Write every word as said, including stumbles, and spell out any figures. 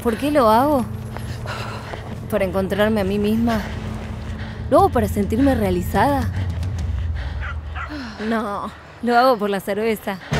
¿Por qué lo hago? ¿Para encontrarme a mí misma? ¿Lo hago para sentirme realizada? No, lo hago por la cerveza.